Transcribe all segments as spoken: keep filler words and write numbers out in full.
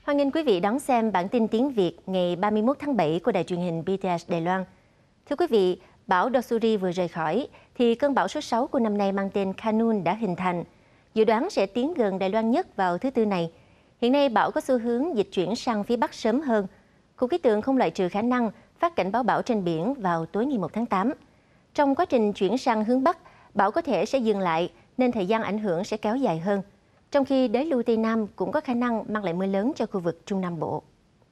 Hoan nghênh quý vị đón xem bản tin tiếng Việt ngày ba mươi mốt tháng bảy của đài truyền hình bê tê ét Đài Loan. Thưa quý vị, bão Doksuri vừa rời khỏi, thì cơn bão số sáu của năm nay mang tên Khanun đã hình thành. Dự đoán sẽ tiến gần Đài Loan nhất vào thứ Tư này. Hiện nay bão có xu hướng dịch chuyển sang phía Bắc sớm hơn. Cục khí tượng không loại trừ khả năng phát cảnh báo bão trên biển vào tối ngày một tháng tám. Trong quá trình chuyển sang hướng Bắc, bão có thể sẽ dừng lại nên thời gian ảnh hưởng sẽ kéo dài hơn. Trong khi đới lưu Tây Nam cũng có khả năng mang lại mưa lớn cho khu vực Trung Nam Bộ.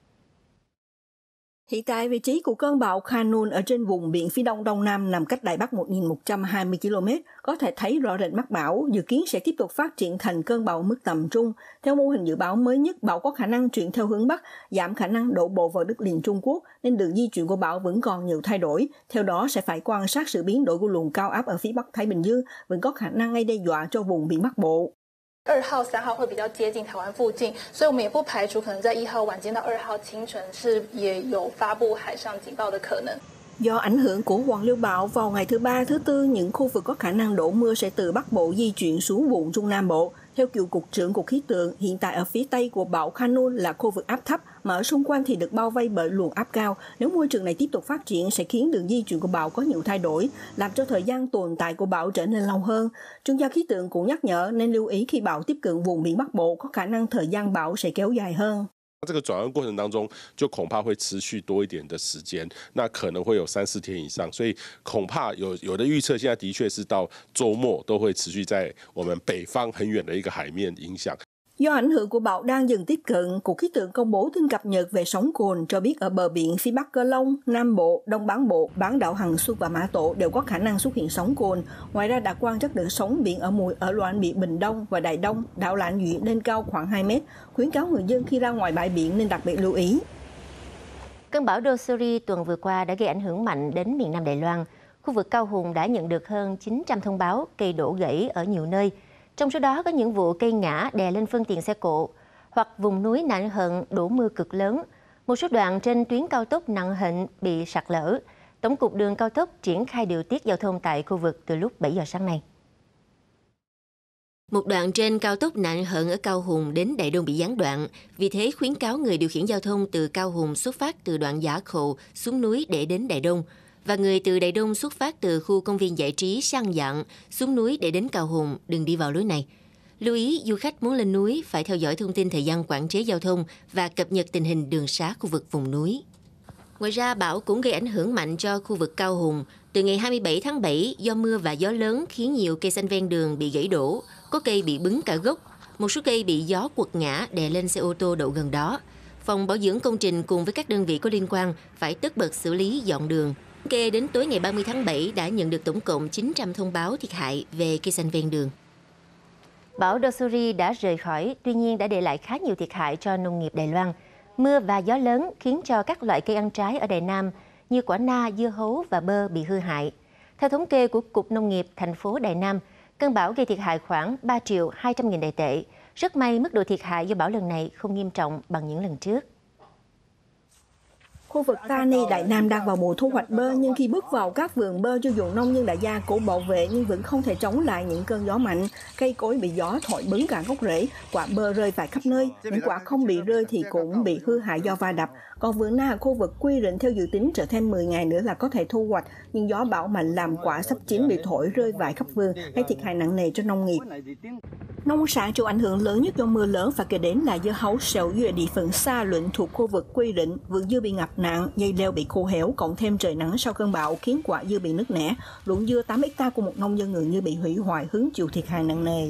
Hiện tại, vị trí của cơn bão Khanun ở trên vùng biển phía đông đông nam nằm cách Đài Bắc một nghìn một trăm hai mươi ki lô mét. Có thể thấy rõ rệt mắt bão, dự kiến sẽ tiếp tục phát triển thành cơn bão mức tầm trung. Theo mô hình dự báo mới nhất, bão có khả năng chuyển theo hướng Bắc, giảm khả năng đổ bộ vào đất liền Trung Quốc, nên đường di chuyển của bão vẫn còn nhiều thay đổi. Theo đó, sẽ phải quan sát sự biến đổi của luồng cao áp ở phía Bắc Thái Bình Dương, vẫn có khả năng gây đe dọa cho vùng biển Bắc Bộ. 二号、三号会比较接近台湾附近，所以我们也不排除可能在一号晚间到二号清晨是也有发布海上警报的可能。 Do ảnh hưởng của hoàn lưu bão, vào ngày thứ Ba, thứ Tư, những khu vực có khả năng đổ mưa sẽ từ Bắc Bộ di chuyển xuống vùng Trung Nam Bộ. Theo cựu Cục trưởng Cục Khí tượng, hiện tại ở phía Tây của bão Khanun là khu vực áp thấp, mà ở xung quanh thì được bao vây bởi luồng áp cao. Nếu môi trường này tiếp tục phát triển sẽ khiến đường di chuyển của bão có nhiều thay đổi, làm cho thời gian tồn tại của bão trở nên lâu hơn. Chuyên gia khí tượng cũng nhắc nhở nên lưu ý khi bão tiếp cận vùng biển Bắc Bộ, có khả năng thời gian bão sẽ kéo dài hơn. 这个转弯过程当中，就恐怕会持续多一点的时间，那可能会有三四天以上，所以恐怕有有的预测，现在的确是到周末都会持续在我们北方很远的一个海面影响。 Do ảnh hưởng của bão đang dần tiếp cận, Cục Khí tượng công bố tin cập nhật về sóng cồn cho biết ở bờ biển phía Bắc Cơ Long, Nam Bộ, Đông Bán Bộ, bán đảo Hằng Xuân và Mã Tổ đều có khả năng xuất hiện sóng cồn. Ngoài ra đã quan trắc được sóng biển ở mùi ở loạn biển Bình Đông và Đài Đông, đảo Lạn Duy lên cao khoảng hai mét. Khuyến cáo người dân khi ra ngoài bãi biển nên đặc biệt lưu ý. Cơn bão Doksuri tuần vừa qua đã gây ảnh hưởng mạnh đến miền Nam Đài Loan. Khu vực Cao Hùng đã nhận được hơn chín trăm thông báo cây đổ gãy ở nhiều nơi. Trong số đó có những vụ cây ngã đè lên phương tiện xe cộ, hoặc vùng núi Nặng Hận đổ mưa cực lớn. Một số đoạn trên tuyến cao tốc Nặng Hận bị sạt lở. Tổng cục Đường cao tốc triển khai điều tiết giao thông tại khu vực từ lúc bảy giờ sáng nay. Một đoạn trên cao tốc Nặng Hận ở Cao Hùng đến Đại Đông bị gián đoạn, vì thế khuyến cáo người điều khiển giao thông từ Cao Hùng xuất phát từ đoạn Giả Khẩu xuống núi để đến Đại Đông, và người từ Đại Đông xuất phát từ khu công viên giải trí Sang Dạn xuống núi để đến Cao Hùng đừng đi vào lối này. Lưu ý du khách muốn lên núi phải theo dõi thông tin thời gian quản chế giao thông và cập nhật tình hình đường xá khu vực vùng núi. Ngoài ra, bão cũng gây ảnh hưởng mạnh cho khu vực Cao Hùng. Từ ngày hai mươi bảy tháng bảy, do mưa và gió lớn khiến nhiều cây xanh ven đường bị gãy đổ, có cây bị bứng cả gốc, một số cây bị gió quật ngã đè lên xe ô tô đậu gần đó. Phòng bảo dưỡng công trình cùng với các đơn vị có liên quan phải tất bật xử lý dọn đường. Kê đến tối ngày ba mươi tháng bảy đã nhận được tổng cộng chín trăm thông báo thiệt hại về cây xanh ven đường. Bão Doksuri đã rời khỏi, tuy nhiên đã để lại khá nhiều thiệt hại cho nông nghiệp Đài Loan. Mưa và gió lớn khiến cho các loại cây ăn trái ở Đài Nam như quả na, dưa hấu và bơ bị hư hại. Theo thống kê của Cục Nông nghiệp thành phố Đài Nam, cơn bão gây thiệt hại khoảng ba triệu hai trăm nghìn Đài tệ. Rất may mức độ thiệt hại do bão lần này không nghiêm trọng bằng những lần trước. Khu vực Ta Ni Đại Nam đang vào mùa thu hoạch bơ, nhưng khi bước vào các vườn bơ, cho dù nông dân đã gia cố bảo vệ nhưng vẫn không thể chống lại những cơn gió mạnh. Cây cối bị gió thổi bứng cả gốc rễ, quả bơ rơi vãi khắp nơi. Những quả không bị rơi thì cũng bị hư hại do va đập. Còn vườn na ở khu vực Quy Rịnh theo dự tính trở thêm mười ngày nữa là có thể thu hoạch, nhưng gió bão mạnh làm quả sắp chín bị thổi rơi vãi khắp vườn, gây thiệt hại nặng nề cho nông nghiệp. Nông sản chịu ảnh hưởng lớn nhất do mưa lớn phải kể đến là dưa hấu sẹo dưa địa phận Sa Luận thuộc khu vực Quy Rịnh. Vườn dưa bị ngập nặng, dây leo bị khô héo, cộng thêm trời nắng sau cơn bão khiến quả dưa bị nứt nẻ. Ruộng dưa tám héc ta của một nông dân gần như bị hủy hoại, hứng chịu thiệt hại nặng nề.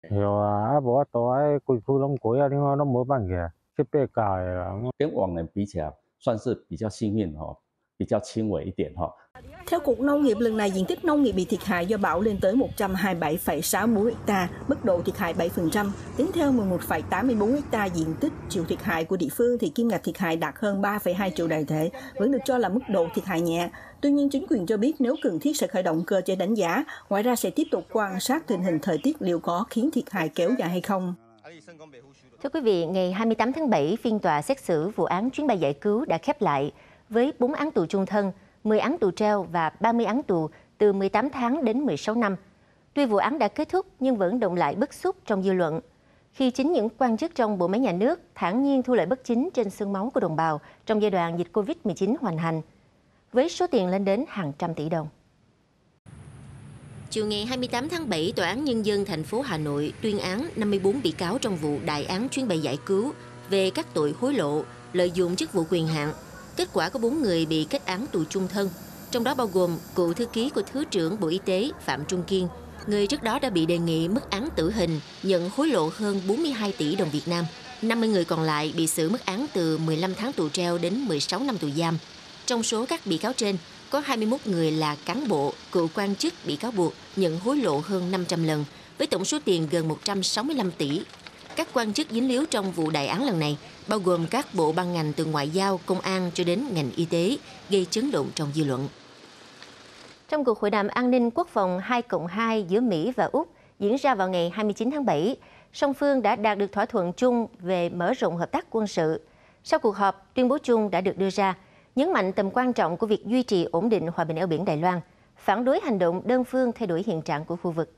Theo Cục Nông nghiệp, lần này diện tích nông nghiệp bị thiệt hại do bão lên tới một trăm hai mươi bảy phẩy sáu mươi tư ha, mức độ thiệt hại bảy phần trăm. Tính theo mười một phẩy tám mươi tư ha diện tích chịu thiệt hại của địa phương thì kim ngạch thiệt hại đạt hơn ba phẩy hai triệu Đài tệ, vẫn được cho là mức độ thiệt hại nhẹ. Tuy nhiên, chính quyền cho biết nếu cần thiết sẽ khởi động cơ chế đánh giá, ngoài ra sẽ tiếp tục quan sát tình hình thời tiết liệu có khiến thiệt hại kéo dài hay không. Thưa quý vị, ngày hai mươi tám tháng bảy, phiên tòa xét xử vụ án chuyến bay giải cứu đã khép lại với bốn án tù chung thân, mười án tù treo và ba mươi án tù từ mười tám tháng đến mười sáu năm. Tuy vụ án đã kết thúc nhưng vẫn động lại bức xúc trong dư luận. khi chính những quan chức trong bộ máy nhà nước thản nhiên thu lợi bất chính trên xương máu của đồng bào trong giai đoạn dịch Covid mười chín hoành hành, với số tiền lên đến hàng trăm tỷ đồng. Chiều ngày hai mươi tám tháng bảy, Tòa án Nhân dân thành phố Hà Nội tuyên án năm mươi bốn bị cáo trong vụ đại án chuyến bay giải cứu về các tội hối lộ, lợi dụng chức vụ quyền hạn. Kết quả có bốn người bị kết án tù chung thân, trong đó bao gồm cựu thư ký của Thứ trưởng Bộ Y tế Phạm Trung Kiên, người trước đó đã bị đề nghị mức án tử hình, nhận hối lộ hơn bốn mươi hai tỷ đồng Việt Nam. năm mươi người còn lại bị xử mức án từ mười lăm tháng tù treo đến mười sáu năm tù giam. Trong số các bị cáo trên, có hai mươi mốt người là cán bộ, cựu quan chức bị cáo buộc nhận hối lộ hơn năm trăm lần, với tổng số tiền gần một trăm sáu mươi lăm tỷ. Các quan chức dính líu trong vụ đại án lần này bao gồm các bộ ban ngành từ ngoại giao, công an cho đến ngành y tế, gây chấn động trong dư luận. Trong cuộc hội đàm an ninh quốc phòng hai cộng hai giữa Mỹ và Úc diễn ra vào ngày hai mươi chín tháng bảy, song phương đã đạt được thỏa thuận chung về mở rộng hợp tác quân sự. Sau cuộc họp, tuyên bố chung đã được đưa ra, nhấn mạnh tầm quan trọng của việc duy trì ổn định hòa bình eo biển Đài Loan, phản đối hành động đơn phương thay đổi hiện trạng của khu vực.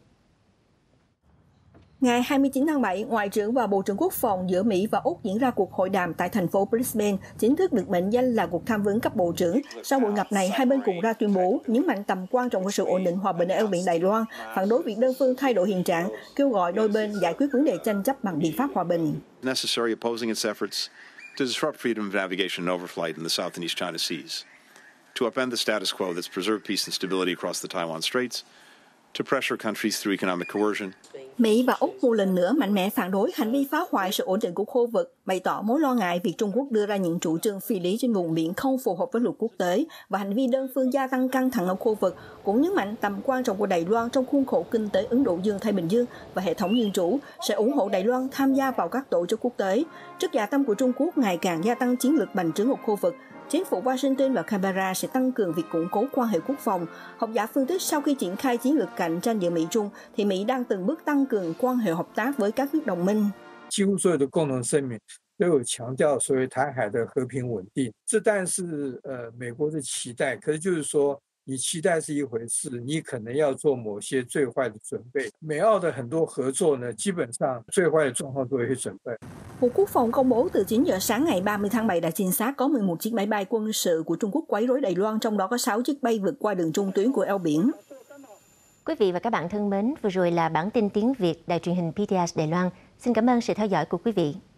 Ngày hai mươi chín tháng bảy, Ngoại trưởng và Bộ trưởng Quốc phòng giữa Mỹ và Úc diễn ra cuộc hội đàm tại thành phố Brisbane, chính thức được mệnh danh là cuộc tham vấn cấp bộ trưởng. Sau buổi gặp này, hai bên cùng ra tuyên bố nhấn mạnh tầm quan trọng của sự ổn định hòa bình ở eo biển Đài Loan, phản đối việc đơn phương thay đổi hiện trạng, kêu gọi đôi bên giải quyết vấn đề tranh chấp bằng biện pháp hòa bình. To disrupt freedom of navigation and overflight in the South and East China Seas, to upend the status quo that's preserved peace and stability across the Taiwan Straits, to pressure countries through economic coercion. Mỹ và Úc một lần nữa mạnh mẽ phản đối hành vi phá hoại sự ổn định của khu vực, bày tỏ mối lo ngại việc Trung Quốc đưa ra những chủ trương phi lý trên vùng biển không phù hợp với luật quốc tế và hành vi đơn phương gia tăng căng thẳng ở khu vực, cũng nhấn mạnh tầm quan trọng của Đài Loan trong khuôn khổ kinh tế Ấn Độ Dương-Thái Bình Dương và hệ thống dân chủ, sẽ ủng hộ Đài Loan tham gia vào các tổ chức quốc tế. Trước dạ tâm của Trung Quốc ngày càng gia tăng chiến lược bành trướng ở khu vực, chính phủ Washington và Canberra sẽ tăng cường việc củng cố quan hệ quốc phòng. Học giả phân tích sau khi triển khai chiến lược cạnh tranh giữa Mỹ-Trung, thì Mỹ đang từng bước tăng cường quan hệ hợp tác với các nước đồng minh. 几乎所有的共同声明都有强调所谓台海的和平稳定，这当然是呃美国的期待，可是就是说。 你期待是一回事，你可能要做某些最坏的准备。美澳的很多合作呢，基本上最坏的状况都有去准备。 Bộ Quốc phòng công bố từ chín giờ sáng ngày ba mươi tháng bảy đã chính xác có mười một chiếc máy bay quân sự của Trung Quốc quấy rối Đài Loan, trong đó có sáu chiếc bay vượt qua đường trung tuyến của eo biển. Quý vị và các bạn thân mến, vừa rồi là bản tin tiếng Việt Đài truyền hình pê tê ét Đài Loan. Xin cảm ơn sự theo dõi của quý vị.